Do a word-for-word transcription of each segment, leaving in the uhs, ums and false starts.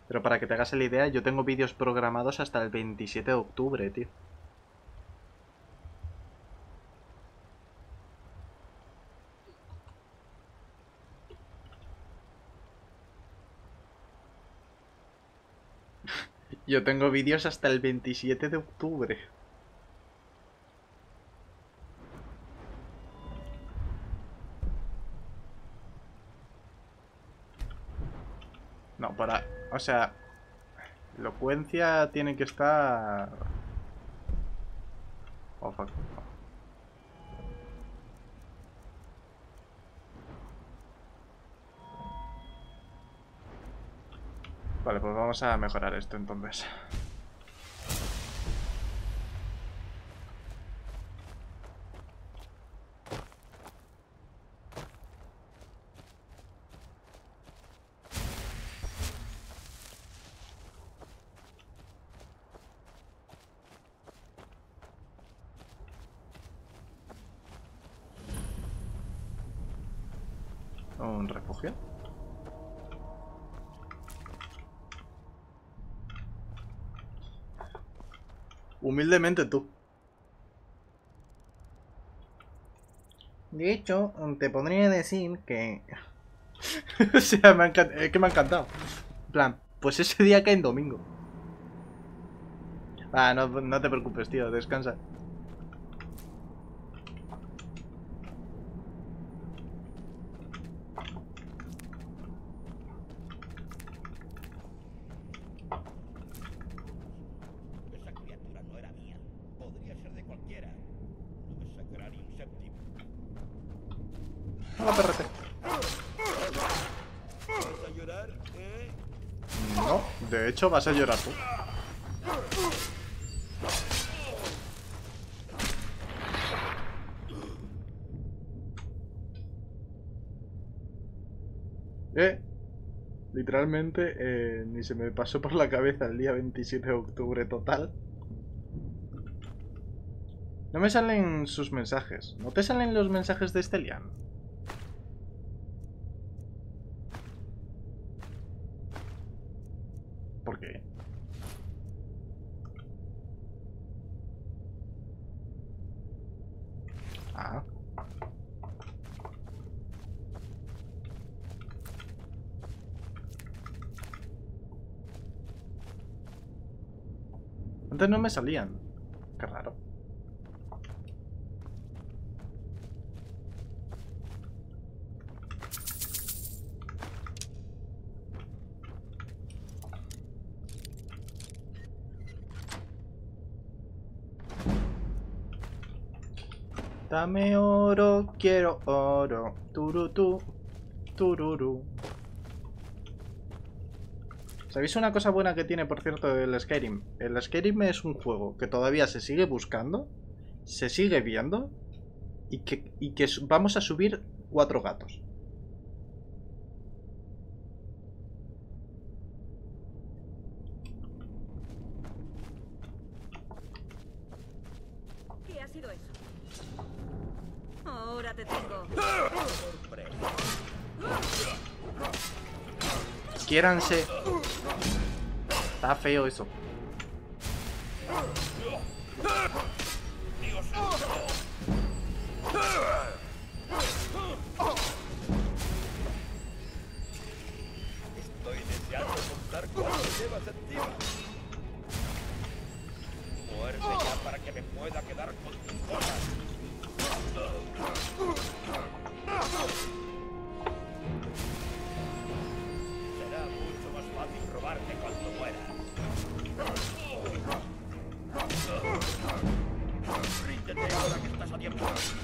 Pero para que te hagas la idea, yo tengo vídeos programados hasta el veintisiete de octubre, tío. Yo tengo vídeos hasta el veintisiete de octubre. No, para... O sea... Elocuencia tiene que estar... Oh, fuck. Vale, pues vamos a mejorar esto entonces. Un refugio. Humildemente tú. De hecho, te podría decir que... o sea, me ha encant... es que me ha encantado. En plan, pues ese día cae en domingo. Ah, no, no te preocupes, tío, descansa. Esa criatura no era mía. Podría ser de cualquiera. No me sacará ni un séptimo. Hola, perrete. ¿Vas a llorar, eh? No, de hecho vas a llorar tú. Eh, literalmente eh, ni se me pasó por la cabeza el día veintisiete de octubre total. No me salen sus mensajes. ¿No te salen los mensajes de Stelian? ¿Por qué? Ah. Antes no me salían. Qué raro. Dame oro, quiero oro. Turutú, tururú. ¿Sabéis una cosa buena que tiene, por cierto, el Skyrim? El Skyrim es un juego que todavía se sigue buscando, se sigue viendo y que, y que vamos a subir cuatro gatos. ¿Qué ha sido eso? Ahora te tengo. Quiéranse. Está feo eso. Estoy deseando contar cuánto llevas encima. Muerde ya para que me pueda quedar con tus cosas. Será mucho más fácil robarte cuando mueras. Ríndete ahora que estás a tiempo.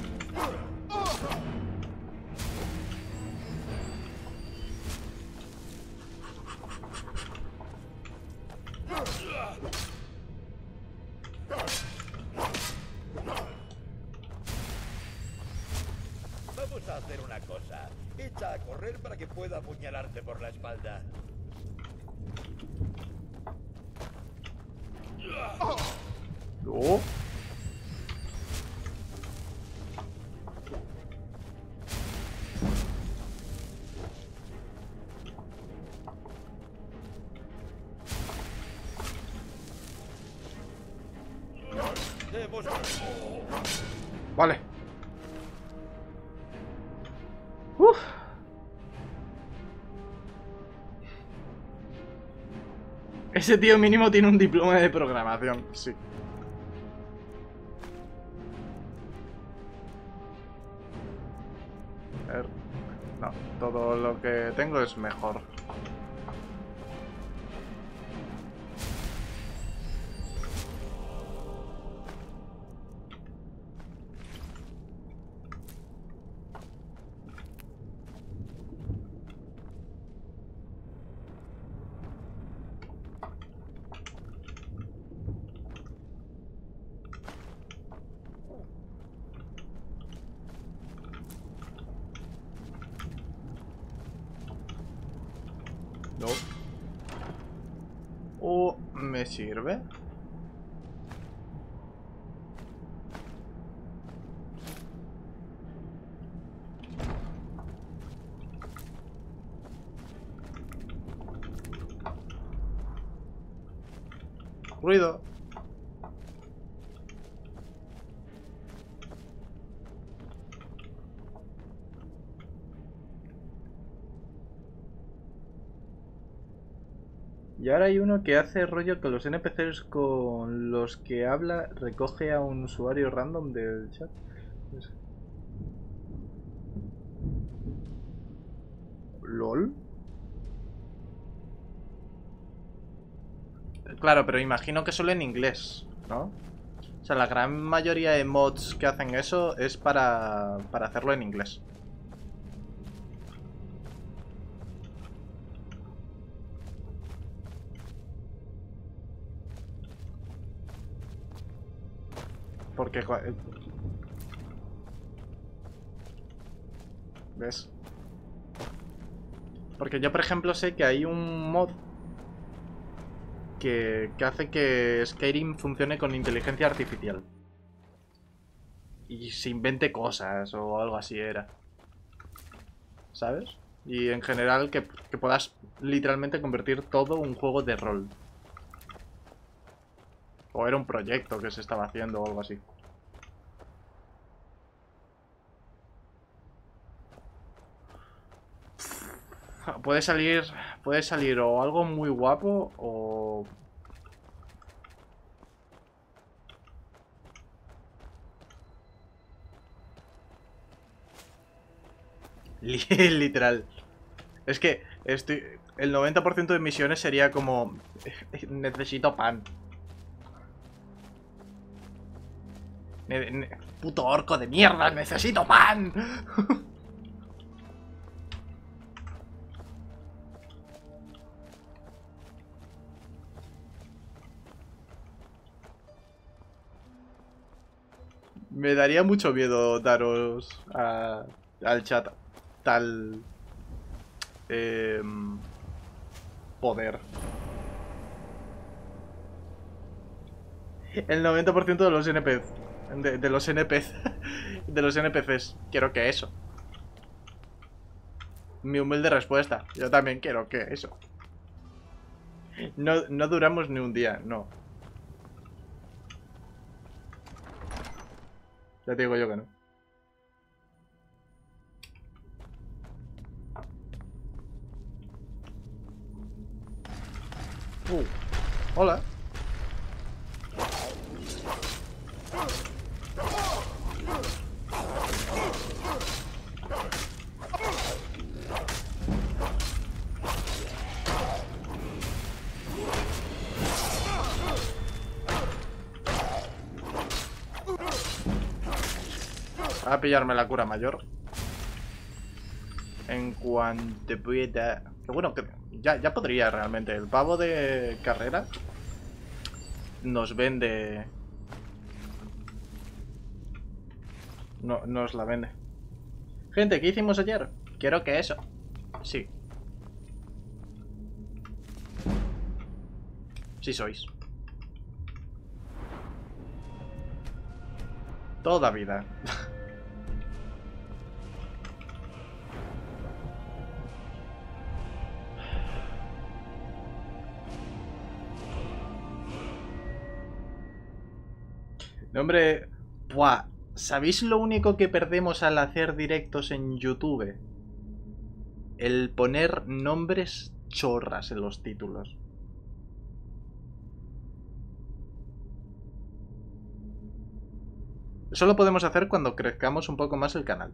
Vamos a hacer una cosa. Echa a correr para que pueda apuñalarte por la espalda. Oh. Hemos... Vale. Uf. Ese tío mínimo tiene un diploma de programación, sí. A ver. No, todo lo que tengo es mejor. No. ¿O me sirve? Ruido. Y ahora hay uno que hace rollo que los N P Cs con los que habla recoge a un usuario random del chat. ¿LOL? Claro, pero imagino que solo en inglés, ¿no? O sea, la gran mayoría de mods que hacen eso es para, para hacerlo en inglés. Porque... ¿Ves? Porque yo, por ejemplo, sé que hay un mod que, que hace que Skyrim funcione con inteligencia artificial. Y se invente cosas o algo así era. ¿Sabes? Y en general que, que puedas literalmente convertir todo un juego de rol. O era un proyecto que se estaba haciendo o algo así. Puede salir. Puede salir o algo muy guapo o. Literal. Es que estoy. El noventa por ciento de misiones sería como. Necesito pan. Ne ne puto orco de mierda, necesito pan. Me daría mucho miedo daros a, al chat tal eh, poder. El noventa por ciento de los N P C de, de los N P C de los N P Cs. Quiero que eso. Mi humilde respuesta. Yo también quiero que eso. No, no duramos ni un día, no. Ya te digo yo que no. Uh, hola. A pillarme la cura mayor. En cuanto pueda. Que bueno, que ya, ya podría realmente. El pavo de carrera nos vende. No, nos la vende. Gente, ¿qué hicimos ayer? Quiero que eso. Sí. Sí sois. Toda vida. No, hombre... Buah, ¿sabéis lo único que perdemos al hacer directos en YouTube? El poner nombres chorras en los títulos. Eso lo podemos hacer cuando crezcamos un poco más el canal.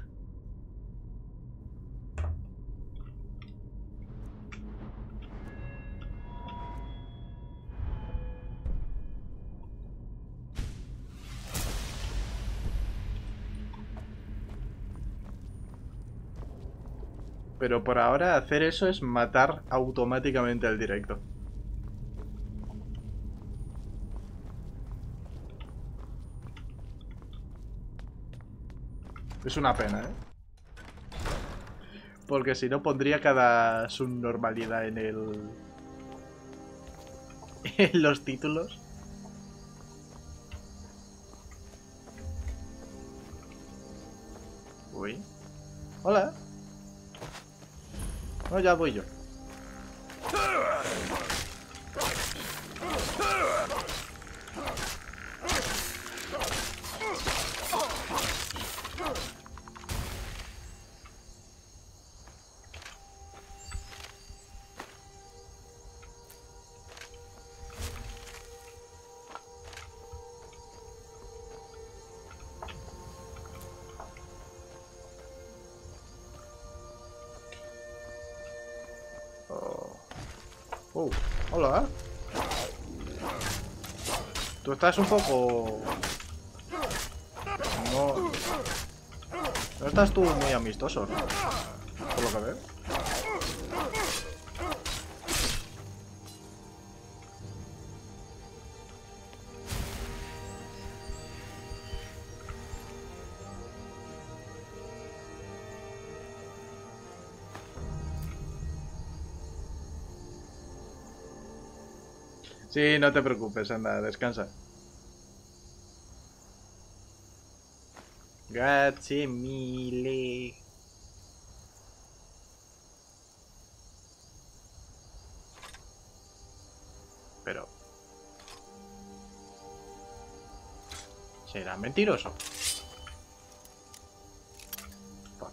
Pero por ahora hacer eso es matar automáticamente el directo. Es una pena, ¿eh? Porque si no pondría cada subnormalidad en el... en los títulos. Uy. Hola. No, ya voy yo. Oh, hola. Tú estás un poco... No... No estás tú muy amistoso, ¿no? Por lo que veo. Sí, no te preocupes, anda, descansa. Grazie mille. Pero... ¿será mentiroso? Fuck.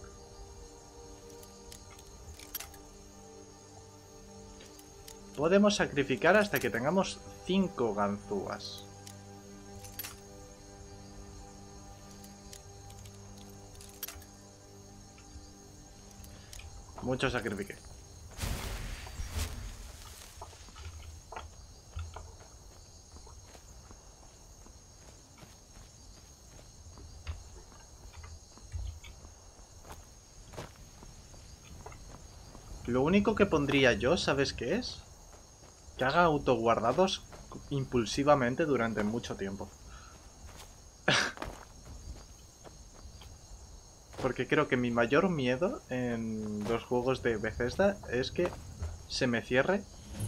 Podemos sacrificar hasta que tengamos cinco ganzúas. Mucho sacrifique. Lo único que pondría yo, ¿sabes qué es? Que haga autoguardados impulsivamente durante mucho tiempo. Porque creo que mi mayor miedo en los juegos de Bethesda es que se me cierre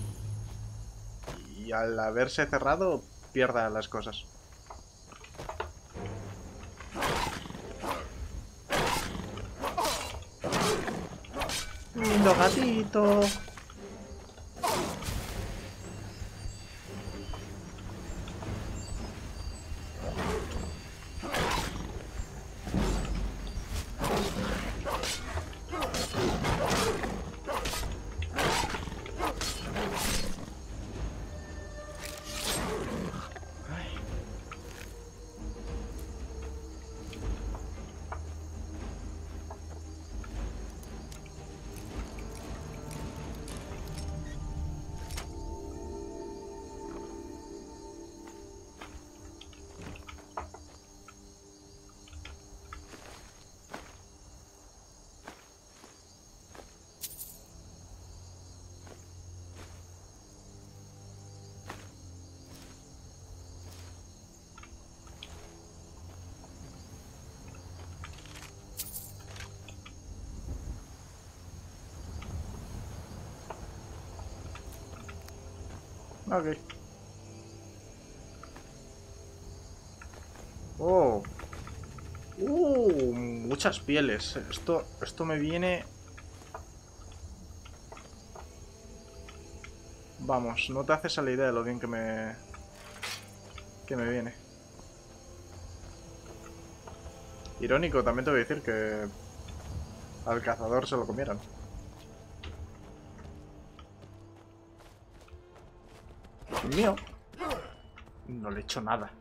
y al haberse cerrado pierda las cosas. Lindo gatito. Ok. Oh. Uh, muchas pieles. Esto, esto me viene... Vamos, no te haces a la idea de lo bien que me... que me viene. Irónico, también te voy a decir que al cazador se lo comieron. Mío. No le he hecho nada.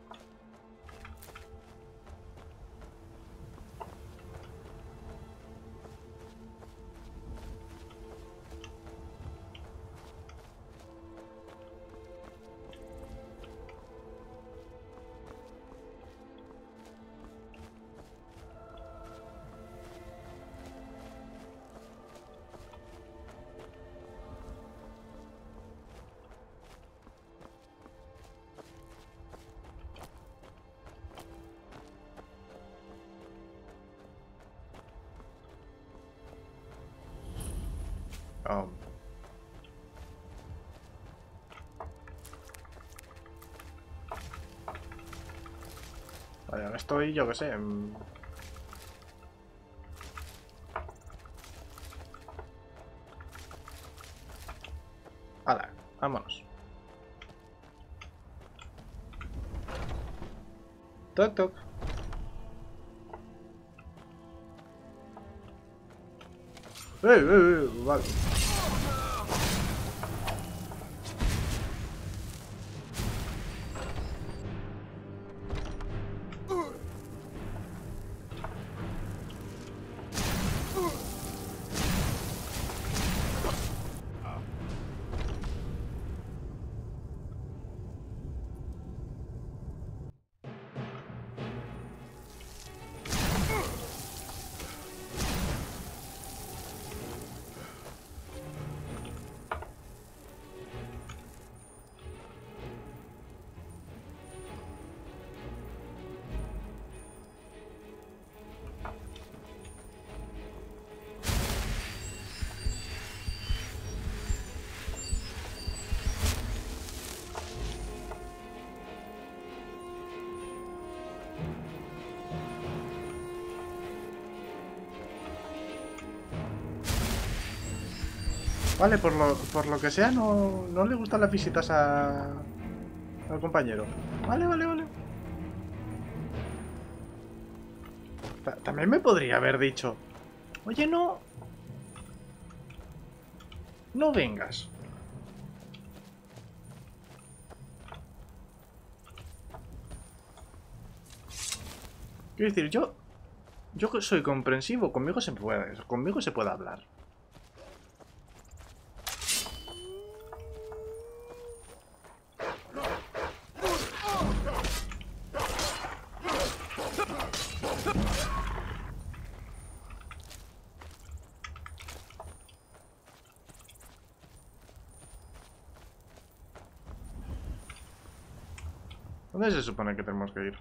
Oh. Vale, ahora estoy, yo que sé. en- Hala, vámonos. Toc, toc. ¡Eh, eh, eh! Vale. Vale, por lo, por lo que sea, no, no le gustan las visitas a, al compañero. Vale, vale, vale. Ta- También me podría haber dicho, oye, no, no vengas. Quiero decir, yo, yo que soy comprensivo, conmigo se puede, conmigo se puede hablar. ¿Dónde se supone que tenemos que ir?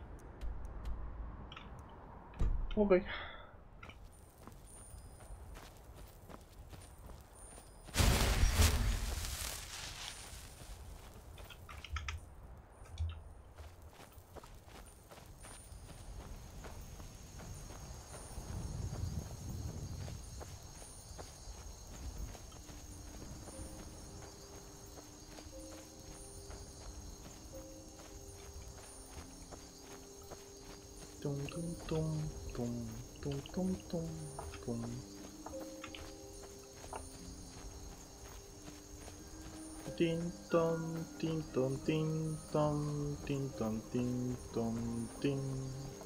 Ok. Tum, tum, tum, tum, tum, tum, tum, tum. Tin tom, tin tom, tin tom, tin tom, tin tom, tin.